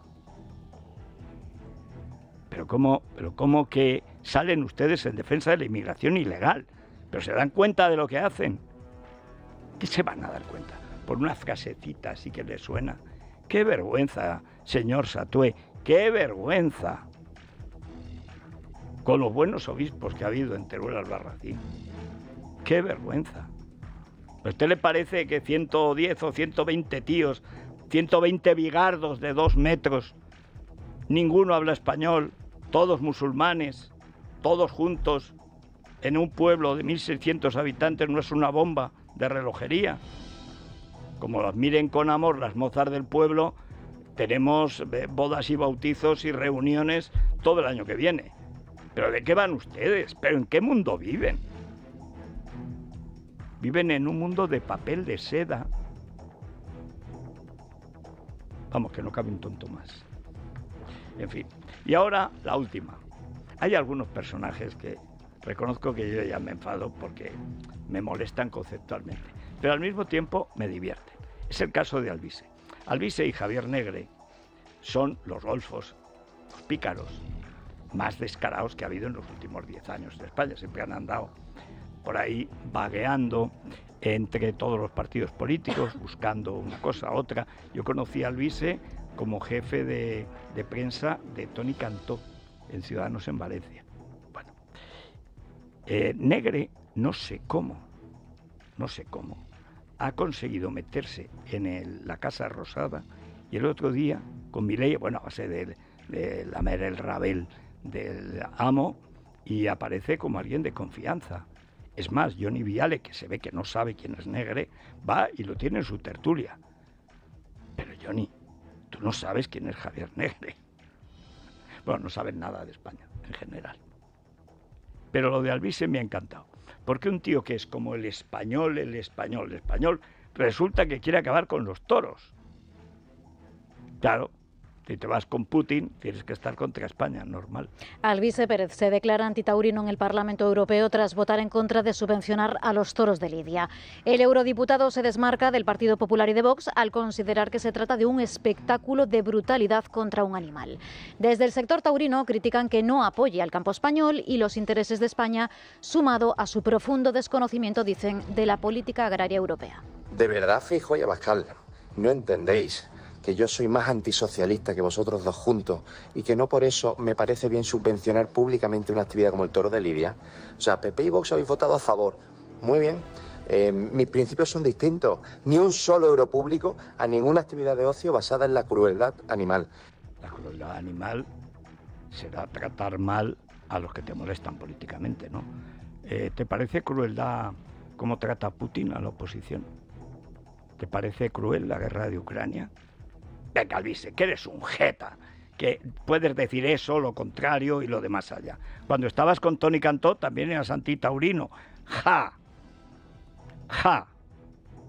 Pero cómo, pero cómo que salen ustedes en defensa de la inmigración ilegal, pero se dan cuenta de lo que hacen. ¿Qué se van a dar cuenta? Por una frasecita así que les suena. ¡Qué vergüenza, señor Satué! ¡Qué vergüenza! Con los buenos obispos que ha habido en Teruel Albarracín. ¡Qué vergüenza! ¿A usted le parece que ciento diez o ciento veinte tíos, ciento veinte bigardos de dos metros, ninguno habla español, todos musulmanes, todos juntos, en un pueblo de mil seiscientos habitantes, no es una bomba de relojería? Como las miren con amor las mozas del pueblo, tenemos bodas y bautizos y reuniones todo el año que viene. ¿Pero de qué van ustedes? ¿Pero en qué mundo viven? Viven en un mundo de papel de seda. Vamos, que no cabe un tonto más. En fin. Y ahora, la última. Hay algunos personajes que reconozco que yo ya me enfado porque me molestan conceptualmente, pero al mismo tiempo me divierten. Es el caso de Alvise. Alvise y Javier Negre son los golfos, los pícaros, más descarados que ha habido en los últimos diez años de España. Siempre han andado por ahí vagueando entre todos los partidos políticos, buscando una cosa u otra. Yo conocí a Alvise como jefe de, de prensa de Toni Cantó en Ciudadanos en Valencia. Bueno, eh, Negre, no sé cómo, no sé cómo, ha conseguido meterse en el, la Casa Rosada, y el otro día, con Milei, bueno, a base de, de lamer el rabel del amo, y aparece como alguien de confianza. Es más, Johnny Viale, que se ve que no sabe quién es Negre, va y lo tiene en su tertulia. Pero Johnny, tú no sabes quién es Javier Negre. Bueno, no sabes nada de España, en general. Pero lo de Alvise me ha encantado. Porque un tío que es como el español, el español, el español, resulta que quiere acabar con los toros. Claro. Si te vas con Putin, tienes que estar contra España, normal. Alvise Pérez se declara antitaurino en el Parlamento Europeo tras votar en contra de subvencionar a los toros de Lidia. El eurodiputado se desmarca del Partido Popular y de Vox al considerar que se trata de un espectáculo de brutalidad contra un animal. Desde el sector taurino critican que no apoye al campo español y los intereses de España, sumado a su profundo desconocimiento, dicen, de la política agraria europea. De verdad, Feijóo y Abascal, no entendéis que yo soy más antisocialista que vosotros dos juntos y que no por eso me parece bien subvencionar públicamente una actividad como el toro de Lidia. O sea, P P y Vox habéis votado a favor. Muy bien. Eh, mis principios son distintos. Ni un solo euro público a ninguna actividad de ocio basada en la crueldad animal. La crueldad animal será tratar mal a los que te molestan políticamente, ¿no? Eh, ¿Te parece crueldad cómo trata Putin a la oposición? ¿Te parece cruel la guerra de Ucrania? Venga, Alvise, que eres un jeta, que puedes decir eso, lo contrario y lo de más allá. Cuando estabas con Toni Cantó también eras antitaurino. ¡Ja! ¡Ja!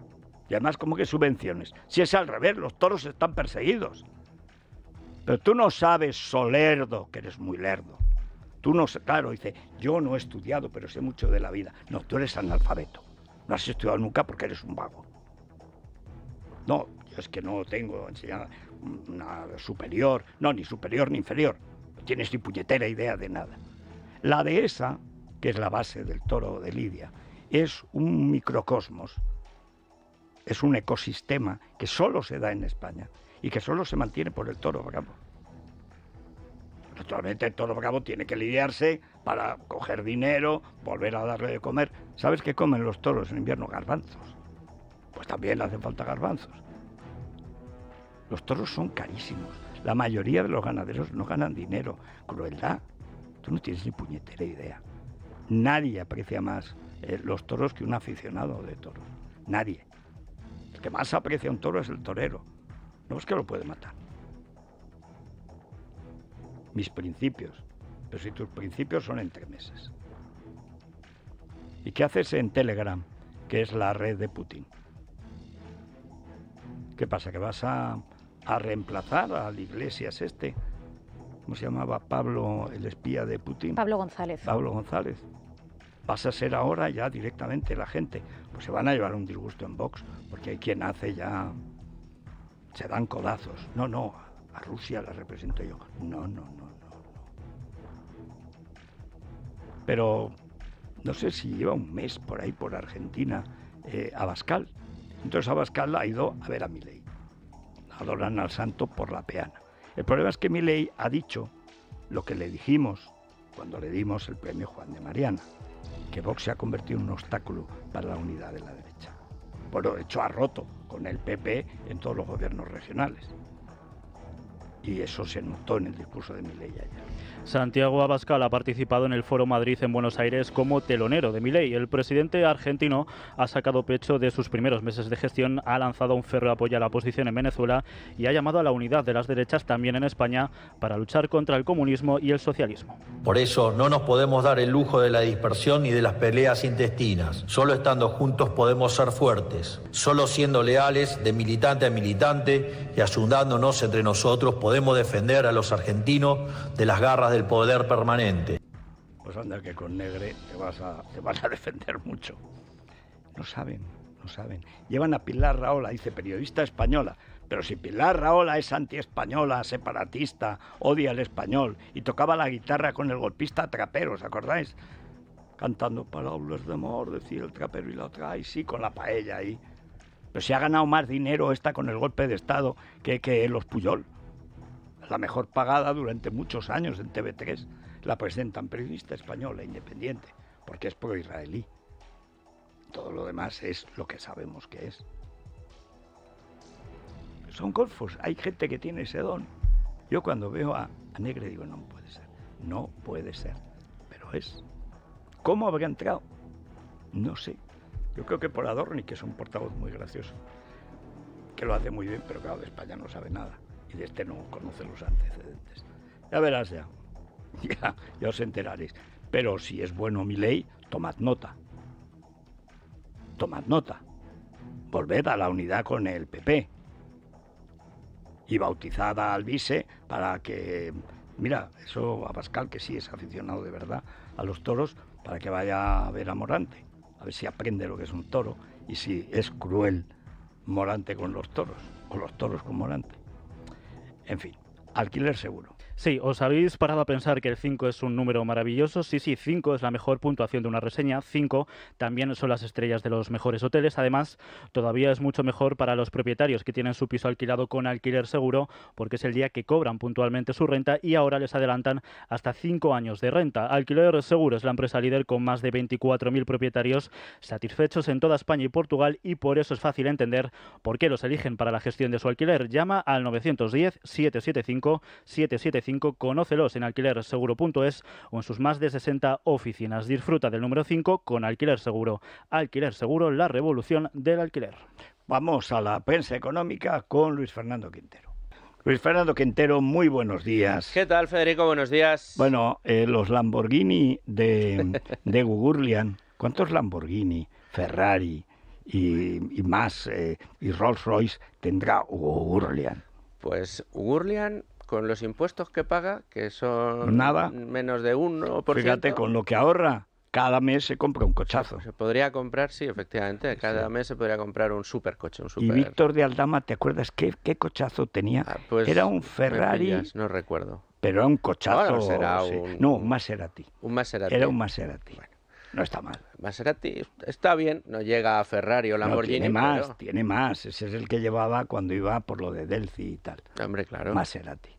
Y además, ¿cómo que subvenciones? Si es al revés, los toros están perseguidos. Pero tú no sabes, Solerdo, que eres muy lerdo. Tú no sé, claro, dice, yo no he estudiado, pero sé mucho de la vida. No, tú eres analfabeto. No has estudiado nunca porque eres un vago. No, yo es que no tengo enseñanza una superior, no, ni superior ni inferior. No tienes ni puñetera idea de nada. La dehesa, que es la base del toro de Lidia, es un microcosmos, es un ecosistema que solo se da en España y que solo se mantiene por el toro bravo. Naturalmente el toro bravo tiene que lidiarse para coger dinero, volver a darle de comer. ¿Sabes qué comen los toros en invierno? Garbanzos. Pues también le hacen falta garbanzos. Los toros son carísimos. La mayoría de los ganaderos no ganan dinero. Crueldad. Tú no tienes ni puñetera idea. Nadie aprecia más eh, los toros que un aficionado de toros. Nadie. El que más aprecia un toro es el torero. No es que lo puede matar. Mis principios. Pero si tus principios son entremeses. ¿Y qué haces en Telegram, que es la red de Putin? ¿Qué pasa? ¿Que vas a, a reemplazar al Iglesias este? ¿Cómo se llamaba? Pablo, el espía de Putin. Pablo González. Pablo González. Vas a ser ahora ya directamente la gente. Pues se van a llevar un disgusto en Vox, porque hay quien hace ya... Se dan codazos. No, no, a Rusia la represento yo. No, no, no, no, no. Pero no sé si lleva un mes por ahí, por Argentina, eh, Abascal. Entonces Abascal ha ido a ver a Milei. Adoran al santo por la peana. El problema es que Milei ha dicho lo que le dijimos cuando le dimos el premio Juan de Mariana, que Vox se ha convertido en un obstáculo para la unidad de la derecha. Bueno, de hecho ha roto con el P P en todos los gobiernos regionales. Y eso se notó en el discurso de Milei ayer. Santiago Abascal ha participado en el Foro Madrid en Buenos Aires como telonero de Milei. El presidente argentino ha sacado pecho de sus primeros meses de gestión, ha lanzado un férreo apoyo a la oposición en Venezuela y ha llamado a la unidad de las derechas también en España para luchar contra el comunismo y el socialismo. Por eso no nos podemos dar el lujo de la dispersión ni de las peleas intestinas. Solo estando juntos podemos ser fuertes. Solo siendo leales de militante a militante y ayudándonos entre nosotros podemos defender a los argentinos de las garras del poder permanente. Pues anda que con Negre te vas a, te vas a defender mucho. No saben, no saben. Llevan a Pilar Rahola, dice periodista española, pero si Pilar Rahola es anti-española, separatista, odia el español y tocaba la guitarra con el golpista Trapero, ¿os acordáis? Cantando palabras de amor, decía el Trapero y la otra, y sí, con la paella ahí. Pero si ha ganado más dinero esta con el golpe de Estado que, que los Puyol. La mejor pagada durante muchos años en T V tres. La presentan periodista española, independiente, porque es pro-israelí. Todo lo demás es lo que sabemos que es. Son golfos, hay gente que tiene ese don. Yo cuando veo a, a Negre digo, no puede ser, no puede ser, pero es. ¿Cómo habrá entrado? No sé. Yo creo que por Adorni, que es un portavoz muy gracioso, que lo hace muy bien, pero claro, de España no sabe nada. Y de este no conoce los antecedentes. Ya verás ya. Ya, ya os enteraréis. Pero si es bueno Milei, tomad nota. Tomad nota. Volved a la unidad con el P P. Y bautizad a Alvise para que... Mira, eso Abascal, que sí es aficionado de verdad a los toros, para que vaya a ver a Morante. A ver si aprende lo que es un toro y si es cruel Morante con los toros. O los toros con Morante. En fin, alquiler seguro. Sí, ¿os habéis parado a pensar que el cinco es un número maravilloso? Sí, sí, cinco es la mejor puntuación de una reseña. cinco también son las estrellas de los mejores hoteles. Además, todavía es mucho mejor para los propietarios que tienen su piso alquilado con alquiler seguro, porque es el día que cobran puntualmente su renta y ahora les adelantan hasta cinco años de renta. Alquiler Seguro es la empresa líder con más de veinticuatro mil propietarios satisfechos en toda España y Portugal, y por eso es fácil entender por qué los eligen para la gestión de su alquiler. Llama al nueve uno cero, siete siete cinco, siete siete cinco. Conócelos en alquiler seguro punto es o en sus más de sesenta oficinas. Disfruta del número cinco con Alquiler Seguro. Alquiler Seguro, la revolución del alquiler. Vamos a la prensa económica con Luis Fernando Quintero. Luis Fernando Quintero, muy buenos días. ¿Qué tal, Federico? Buenos días. Bueno, eh, los Lamborghini de, de Gugurlian, ¿cuántos Lamborghini, Ferrari y, y más, eh, y Rolls Royce tendrá Hugo Gurlian. Pues Gurlian, con los impuestos que paga, que son nada, menos de uno por ciento. Fíjate, con lo que ahorra, cada mes se compra un cochazo. Se, se podría comprar, sí, efectivamente, cada sí. mes se podría comprar un supercoche. Un super... Y Víctor de Aldama, ¿te acuerdas qué, qué cochazo tenía? Ah, pues era un Ferrari. Pillas, no recuerdo. Pero era un cochazo. Bueno, será sí. un... No, un Maserati. Un Maserati. Era un Maserati. Bueno, no está mal. Maserati está bien, no llega a Ferrari o Lamborghini. No, tiene más, pero... tiene más. Ese es el que llevaba cuando iba por lo de Delphi y tal. Hombre, claro. Maserati.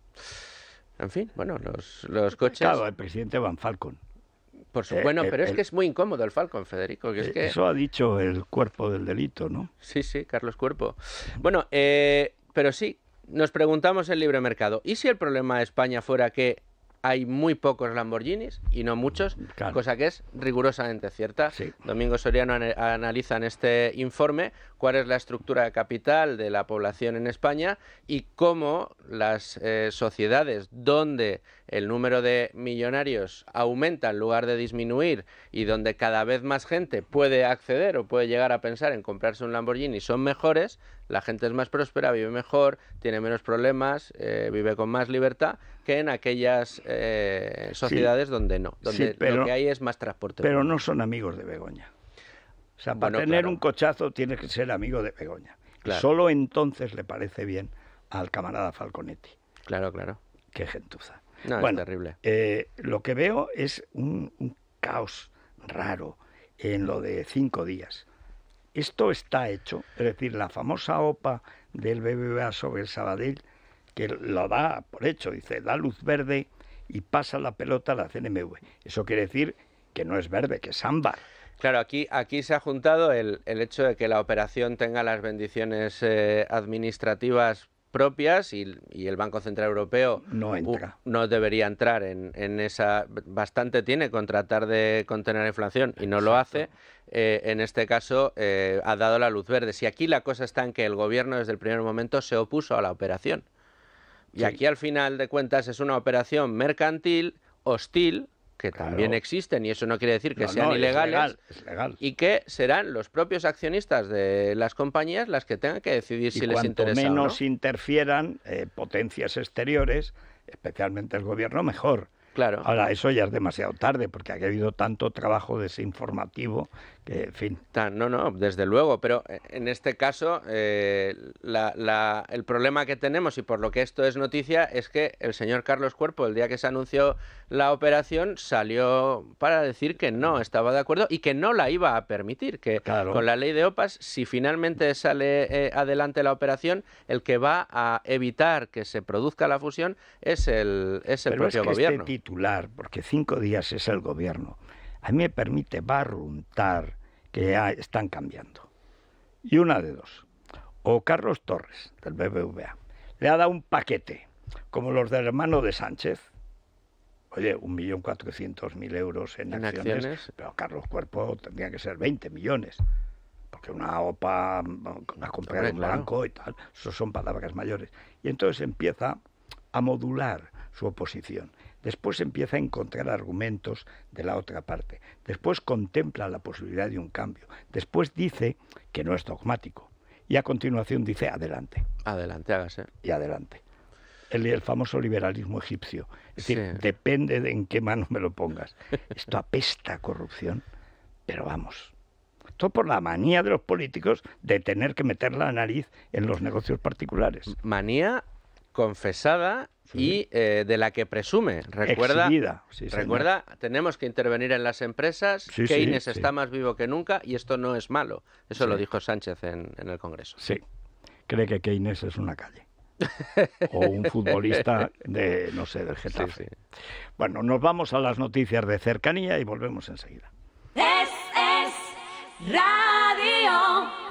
En fin, bueno, los, los coches... Claro, el presidente Van Falcon. Por su... eh, bueno, pero el, es que es muy incómodo el Falcon, Federico. Que es que... Eso ha dicho el cuerpo del delito, ¿no? Sí, sí, Carlos Cuerpo. Bueno, eh, pero sí, nos preguntamos el libre mercado. ¿Y si el problema de España fuera que hay muy pocos Lamborghinis y no muchos? Claro. Cosa que es rigurosamente cierta. Sí. Domingo Soriano an analiza en este informe cuál es la estructura de capital de la población en España y cómo las eh, sociedades donde el número de millonarios aumenta en lugar de disminuir y donde cada vez más gente puede acceder o puede llegar a pensar en comprarse un Lamborghini son mejores, la gente es más próspera, vive mejor, tiene menos problemas, eh, vive con más libertad que en aquellas eh, sociedades sí, donde no, donde sí, pero, lo que hay es más transporte. Pero público. No son amigos de Begoña. O sea, para bueno, tener claro. un cochazo tienes que ser amigo de Begoña. Claro. Solo entonces le parece bien al camarada Falconetti. Claro, claro. Qué gentuza. No, bueno, es terrible. Eh, lo que veo es un, un caos raro en lo de cinco días. Esto está hecho, es decir, la famosa O P A del B B V A sobre el Sabadell, que lo da por hecho, dice, da luz verde y pasa la pelota a la C N M V. Eso quiere decir que no es verde, que es ámbar. Claro, aquí, aquí se ha juntado el, el hecho de que la operación tenga las bendiciones eh, administrativas propias y, y el Banco Central Europeo no entra, uh, no debería entrar en, en esa, bastante tiene con tratar de contener la inflación y no Exacto. lo hace. Eh, en este caso eh, ha dado la luz verde. Si aquí la cosa está en que el gobierno desde el primer momento se opuso a la operación y sí. aquí al final de cuentas es una operación mercantil, hostil, que claro. también existen y eso no quiere decir que no, sean no, ilegales, es legal, es legal. Y que serán los propios accionistas de las compañías las que tengan que decidir y si les interesa cuanto menos o no. interfieran eh, potencias exteriores, especialmente el gobierno, mejor. Claro. Ahora, eso ya es demasiado tarde, porque ha habido tanto trabajo desinformativo que, en fin... No, no, desde luego, pero en este caso eh, la, la, el problema que tenemos, y por lo que esto es noticia, es que el señor Carlos Cuerpo, el día que se anunció la operación, salió para decir que no estaba de acuerdo y que no la iba a permitir, que claro. con la ley de O P A S, si finalmente sale eh, adelante la operación, el que va a evitar que se produzca la fusión es el, es el pero propio es que gobierno. Este titular, porque cinco días es el gobierno, a mí me permite barruntar que ya están cambiando. Y una de dos. O Carlos Torres, del B B V A, le ha dado un paquete, como los del hermano de Sánchez. Oye, un millón cuatrocientos mil euros en, ¿En acciones, acciones? Pero Carlos Cuerpo tendría que ser veinte millones. Porque una O P A, una compra de un claro. banco y tal, eso son palabras mayores. Y entonces empieza a modular su oposición. Después empieza a encontrar argumentos de la otra parte. Después contempla la posibilidad de un cambio. Después dice que no es dogmático. Y a continuación dice adelante. Adelante, hágase. Y adelante. El, el famoso liberalismo egipcio. Es decir, Sí. depende de en qué mano me lo pongas. Esto apesta a corrupción, pero vamos. Esto por la manía de los políticos de tener que meter la nariz en los negocios particulares. Manía confesada y eh, de la que presume. Recuerda, Exhibida, sí, recuerda tenemos que intervenir en las empresas, Sí, Keynes sí, está sí. más vivo que nunca y esto no es malo. Eso Sí. lo dijo Sánchez en, en el Congreso. Sí, cree que Keynes es una calle. O un futbolista de, no sé, del Getafe. Sí, sí. Bueno, nos vamos a las noticias de cercanía y volvemos enseguida. Es, es radio.